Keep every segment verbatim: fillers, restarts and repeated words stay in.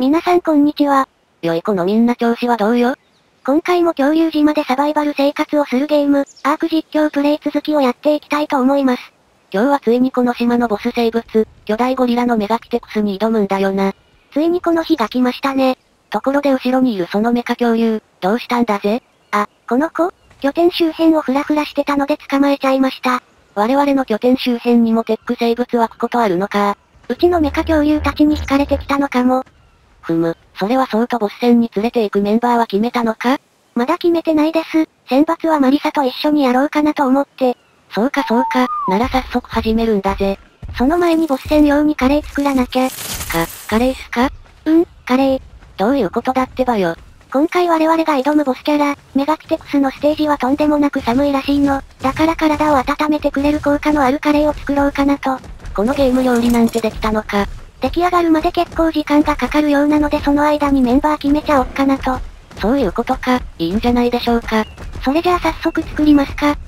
皆さんこんにちは。 よい子のみんな調子はどうよ？ 今回も恐竜島でサバイバル生活をするゲーム、アーク実況プレイ続きをやっていきたいと思います。 今日はついにこの島のボス生物、巨大ゴリラのメガキテクスに挑むんだよな。 ついにこの日が来ましたね。 ところで後ろにいるそのメカ恐竜、どうしたんだぜ？ あ、この子、拠点周辺をフラフラしてたので捕まえちゃいました。 我々の拠点周辺にもテック生物湧くことあるのか？ うちのメカ恐竜たちに惹かれてきたのかも。 ふむ、それはそうとボス戦に連れて行くメンバーは決めたのか？ まだ決めてないです。選抜はマリサと一緒にやろうかなと思って。 そうかそうか、なら早速始めるんだぜ。 その前にボス戦用にカレー作らなきゃ。か、 カレーっすか？ うん、カレー。 どういうことだってばよ。 今回我々が挑むボスキャラ、メガキテクスのステージはとんでもなく寒いらしいの。だから体を温めてくれる効果のあるカレーを作ろうかなと。 このゲーム料理なんてできたのか。 出来上がるまで結構時間がかかるようなのでその間にメンバー決めちゃおっかなと。 そういうことか、いいんじゃないでしょうか。 それじゃあ早速作りますか。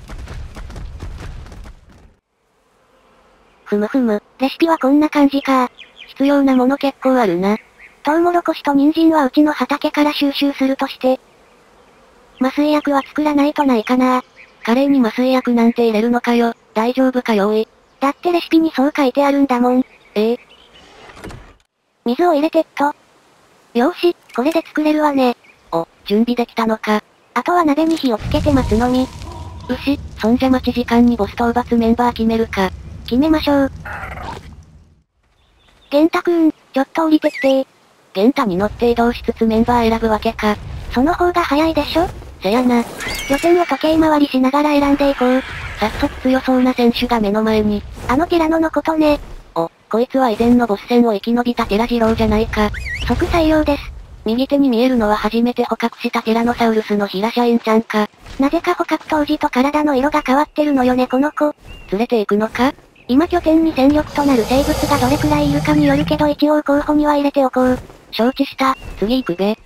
ふむふむ、 レシピはこんな感じか。 必要なもの結構あるな。 トウモロコシと人参はうちの畑から収集するとして。麻酔薬は作らないとないかな。 カレーに麻酔薬なんて入れるのかよ、大丈夫かよおい。 だってレシピにそう書いてあるんだもん。 ええ。 水を入れてっと。よーし、これで作れるわね。 お、準備できたのか。 あとは鍋に火をつけて待つのみ。 うし、そんじゃ待ち時間にボス討伐メンバー決めるか。 決めましょう。ゲンタくん、ちょっと降りてきてー。 ゲンタに乗って移動しつつメンバー選ぶわけか。 その方が早いでしょ？ せやな。 拠点を時計回りしながら選んでいこう。 早速強そうな選手が目の前に。 あのティラノのことね。 お、こいつは以前のボス戦を生き延びたテラジローじゃないか。 即採用です。 右手に見えるのは初めて捕獲したティラノサウルスのヒラシャインちゃんか。 なぜか捕獲当時と体の色が変わってるのよねこの子。 連れて行くのか？ 今拠点に戦力となる生物がどれくらいいるかによるけど一応候補には入れておこう。 承知した、次行くべ。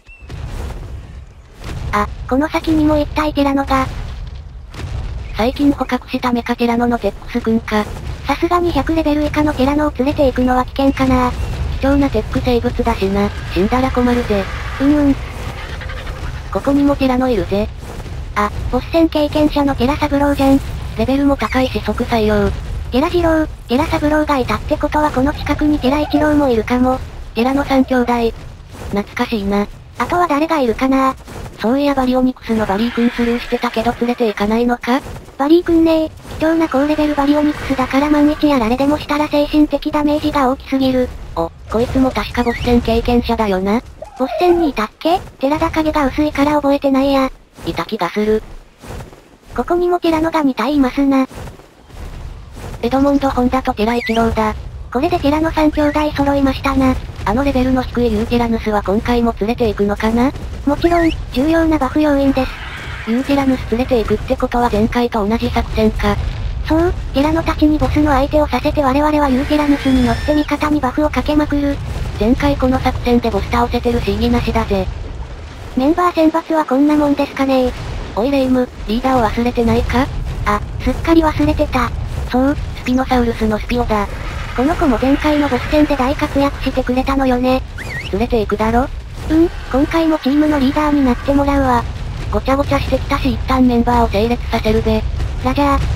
あ、この先にも一体ティラノが。 最近捕獲したメカティラノのテックスくんか。 さすがにひゃくレベル以下のティラノを連れて行くのは危険かな。 貴重なテック生物だしな、死んだら困るぜ。 うんうん。 ここにもティラノいるぜ。 あ、ボス戦経験者のティラサブローじゃん。 レベルも高いし即採用。 ティラジロー、ティラサブローがいたってことはこの近くにティライチローもいるかも。 ティラノ三兄弟。懐かしいな。 あとは誰がいるかな？ そういやバリオニクスのバリー君スルーしてたけど連れて行かないのか？ バリー君ね、貴重な高レベルバリオニクスだから万一やられでもしたら精神的ダメージが大きすぎる。 お、こいつも確かボス戦経験者だよな。 ボス戦にいたっけ？テラダ影が薄いから覚えてないや。 いた気がする。 ここにもティラノがに体いますな。 エドモンド・ホンダとティライチローだ。 これでティラノ三兄弟揃いましたな。 あのレベルの低いユーティラヌスは今回も連れて行くのかな？ もちろん、重要なバフ要員です。 ユーティラヌス連れて行くってことは前回と同じ作戦か。 そう、ティラノたちにボスの相手をさせて我々はユーティラヌスに乗って味方にバフをかけまくる。 前回この作戦でボス倒せてるし意義なしだぜ。 メンバー選抜はこんなもんですかね。 おいレイム、リーダーを忘れてないか？ あ、すっかり忘れてた。 そう、スピノサウルスのスピオだ。 この子も前回のボス戦で大活躍してくれたのよね。 連れて行くだろ？ うん、今回もチームのリーダーになってもらうわ。 ごちゃごちゃしてきたし一旦メンバーを整列させるべ。 ラジャー。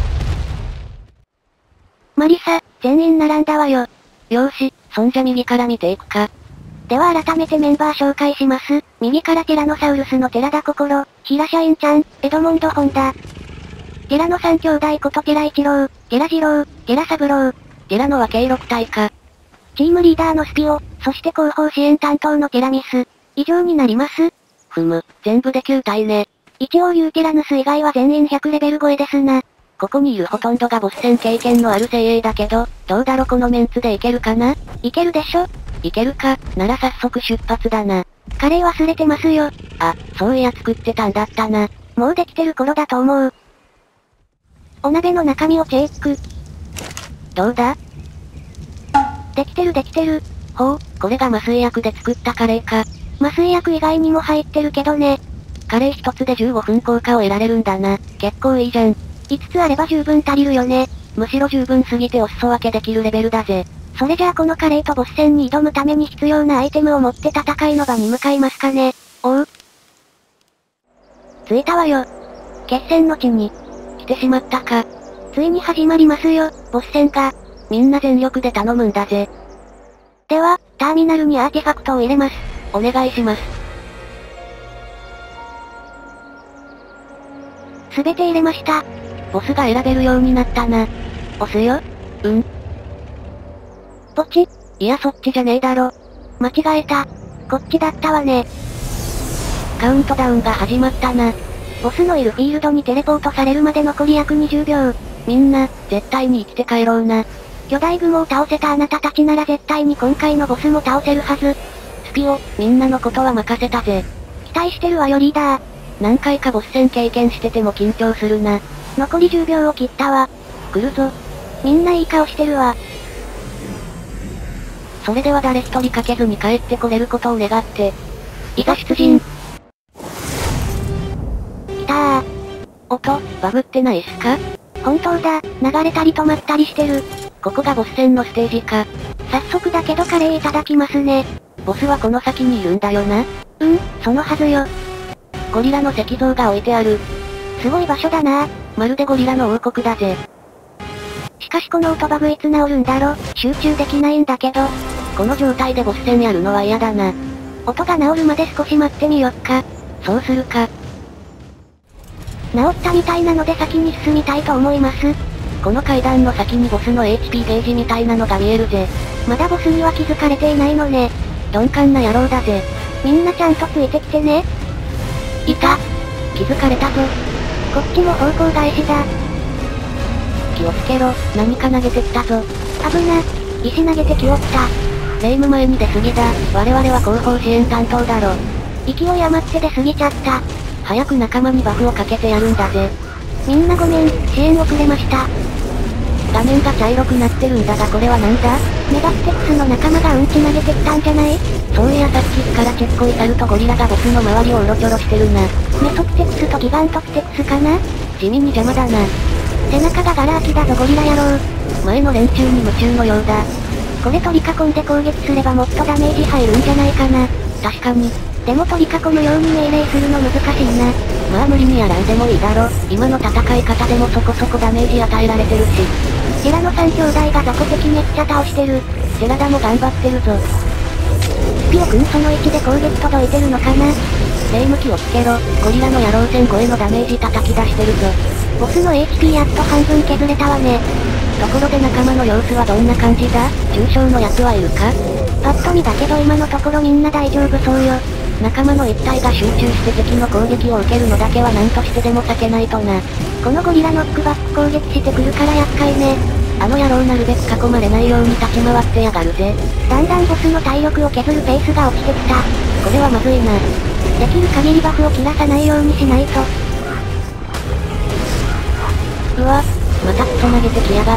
マリサ、全員並んだわよ。 よーし、そんじゃ右から見ていくか。 では改めてメンバー紹介します。右からティラノサウルスのテラダココロ、ヒラシャインちゃん、エドモンド・ホンダ。ティラノ三兄弟ことティライチロー、ティラジロー、ティラサブロー。 ティラノは計ろく体か。 チームリーダーのスピオ、そして後方支援担当のティラミス。以上になります。 ふむ、全部できゅう体ね。 一応ユーティラヌス以外は全員ひゃくレベル超えですな。 ここにいるほとんどがボス戦経験のある精鋭だけど、どうだろこのメンツでいけるかな？ いけるでしょ？ いけるか、なら早速出発だな。 カレー忘れてますよ。 あ、そういや作ってたんだったな。 もうできてる頃だと思う。お鍋の中身をチェック。 どうだ？ できてるできてる。 ほう、これが麻酔薬で作ったカレーか。 麻酔薬以外にも入ってるけどね。 カレー一つでじゅうごふん効果を得られるんだな。結構いいじゃん。 いつつあれば十分足りるよね。 むしろ十分すぎてお裾分けできるレベルだぜ。 それじゃあこのカレイとボス戦に挑むために必要なアイテムを持って戦いの場に向かいますかね。 おう。 着いたわよ。決戦の地に。 来てしまったか。 ついに始まりますよ、ボス戦が。 みんな全力で頼むんだぜ。 では、ターミナルにアーティファクトを入れます。 お願いします。 すべて入れました。 ボスが選べるようになったな。押すよ。うん。 ポチ。 いやそっちじゃねえだろ。 間違えた。こっちだったわね。 カウントダウンが始まったな。 ボスのいるフィールドにテレポートされるまで残り約にじゅうびょう。 みんな、絶対に生きて帰ろうな。 巨大雲を倒せたあなたたちなら絶対に今回のボスも倒せるはず。 スピオ、みんなのことは任せたぜ。 期待してるわよリーダー。 何回かボス戦経験してても緊張するな。 残りじゅうびょうを切ったわ。 来るぞ。 みんないい顔してるわ。 それでは誰一人かけずに帰ってこれることを願って。いざ出陣。 来たー。 音、バグってないっすか？ 本当だ、流れたり止まったりしてる。 ここがボス戦のステージか。 早速だけどカレーいただきますね。 ボスはこの先にいるんだよな。 うん、そのはずよ。 ゴリラの石像が置いてある。 すごい場所だな。 まるでゴリラの王国だぜ。 しかしこの音バグいつ治るんだろ、集中できないんだけど。 この状態でボス戦やるのは嫌だな。 音が治るまで少し待ってみよっか。 そうするか。 治ったみたいなので先に進みたいと思います。 この階段の先にボスの エイチピー ゲージみたいなのが見えるぜ。 まだボスには気づかれていないのね。 鈍感な野郎だぜ。 みんなちゃんとついてきてね。 いた。気づかれたぞ。 こっちも方向返しだ。 気をつけろ、何か投げてきたぞ。 危な。石投げてきおった。 霊夢前に出過ぎだ。我々は後方支援担当だろ。 勢い余って出過ぎちゃった。 早く仲間にバフをかけてやるんだぜ。 みんなごめん、支援遅れました。 画面が茶色くなってるんだがこれはなんだ？ メガステクスの仲間がうんち投げてきたんじゃない？ そういやさっきからちっこい猿とゴリラがボスの周りをうろちょろしてるな。 メソプテクスとギガントプテクスかな？ 地味に邪魔だな。 背中がガラ空きだぞゴリラ野郎。 前の連中に夢中のようだ。 これ取り囲んで攻撃すればもっとダメージ入るんじゃないかな。 確かに。 でも取り囲むように命令するの難しいな。 まあ無理にやらんでもいいだろ。今の戦い方でもそこそこダメージ与えられてるし。 ティラノさん兄弟が雑魚敵めっちゃ倒してる。 テラダも頑張ってるぞ。 スピオくんその位置で攻撃届いてるのかな？ 霊向きをつけろ。ゴリラの野郎戦超えのダメージ叩き出してるぞ。 ボスの エイチピー やっと半分削れたわね。 ところで仲間の様子はどんな感じだ？重傷のやつはいるか？ パッと見だけど今のところみんな大丈夫そうよ。 仲間の一体が集中して敵の攻撃を受けるのだけは何としてでも避けないとな。 このゴリラノックバック攻撃してくるから厄介ね。 あの野郎なるべく囲まれないように立ち回ってやがるぜ。 だんだんボスの体力を削るペースが落ちてきた。 これはまずいな。 できる限りバフを切らさないようにしないと。 うわ、またクソ投げてきやがった。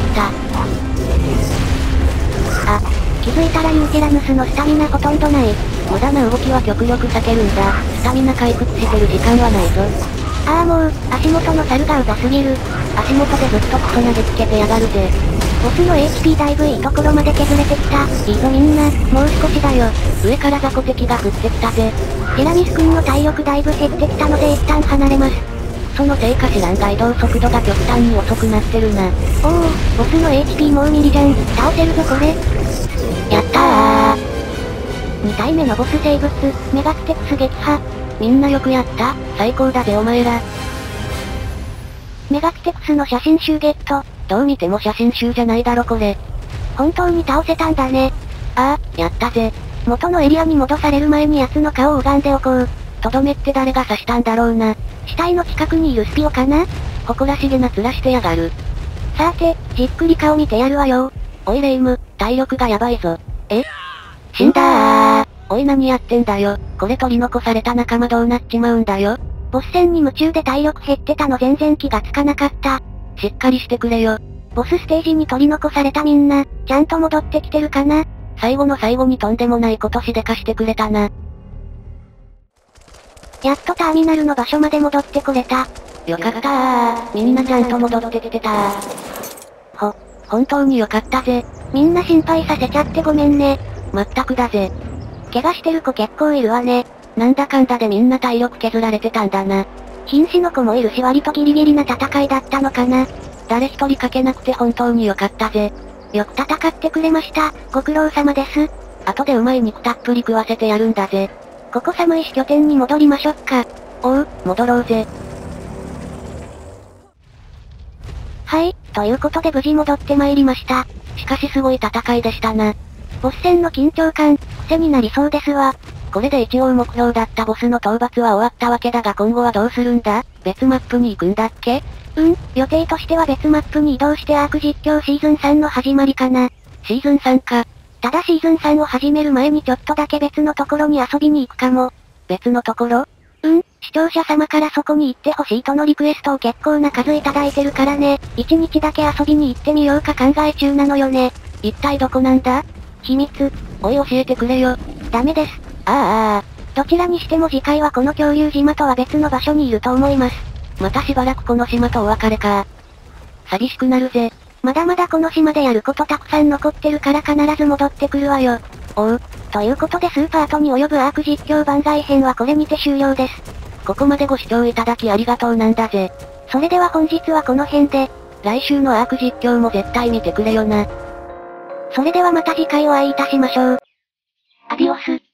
あ、気づいたらユーティラヌスのスタミナほとんどない。 無駄な動きは極力避けるんだ。スタミナ回復してる時間はないぞ。 ああもう、足元の猿がうざすぎる。 足元でずっとクソ投げつけてやがるぜ。 ボスの エイチピー だいぶいいところまで削れてきた。いいぞみんな、もう少しだよ。 上から雑魚敵が降ってきたぜ。 ティラミス君の体力だいぶ減ってきたので一旦離れます。 そのせいか知らんが移動速度が極端に遅くなってるな。 おお、ボスの エイチピー もうミリじゃん。倒せるぞこれ。 やったー。 に体目のボス生物、メガステクス撃破。 みんなよくやった。最高だぜお前ら。 メガステクスの写真集ゲット。 どう見ても写真集じゃないだろこれ。 本当に倒せたんだね。 ああ、やったぜ。 元のエリアに戻される前に奴の顔を拝んでおこう。 とどめって誰が刺したんだろうな。 死体の近くにいるスピオかな？ 誇らしげな面してやがる。 さて、じっくり顔見てやるわよ。 おいレイム、体力がやばいぞ。 え？ 死んだー。おい何やってんだよ。これ取り残された仲間どうなっちまうんだよ。 ボス戦に夢中で体力減ってたの全然気がつかなかった。 しっかりしてくれよ。 ボスステージに取り残されたみんな、ちゃんと戻ってきてるかな？ 最後の最後にとんでもないことしでかしてくれたな。 やっとターミナルの場所まで戻ってこれた。 よかったー。みんなちゃんと戻ってきてたー。ほ、本当によかったぜ。 みんな心配させちゃってごめんね。 まったくだぜ。 怪我してる子結構いるわね。 なんだかんだでみんな体力削られてたんだな。 瀕死の子もいるし割とギリギリな戦いだったのかな。 誰一人かけなくて本当によかったぜ。 よく戦ってくれました。ご苦労様です。 後でうまい肉たっぷり食わせてやるんだぜ。 ここ寒いし拠点に戻りましょっか。 おう、戻ろうぜ。 はい、ということで無事戻ってまいりました。 しかしすごい戦いでしたな。 ボス戦の緊張感、癖になりそうですわ。 これで一応目標だったボスの討伐は終わったわけだが今後はどうするんだ？別マップに行くんだっけ？ うん、予定としては別マップに移動してアーク実況シーズンさんの始まりかな。 シーズンさんか。 ただシーズンさんを始める前にちょっとだけ別のところに遊びに行くかも。 別のところ？ うん、視聴者様からそこに行ってほしいとのリクエストを結構な数いただいてるからね。一日だけ遊びに行ってみようか考え中なのよね。 一体どこなんだ？ 秘密。 おい教えてくれよ。 ダメです。 ああああ。 どちらにしても次回はこの恐竜島とは別の場所にいると思います。 またしばらくこの島とお別れか。寂しくなるぜ。 まだまだこの島でやることたくさん残ってるから必ず戻ってくるわよ。 おう。 ということでスーパートに及ぶアーク実況番外編はこれにて終了です。 ここまでご視聴いただきありがとうなんだぜ。 それでは本日はこの辺で。 来週のアーク実況も絶対見てくれよな。 それではまた次回お会いいたしましょう。アディオス。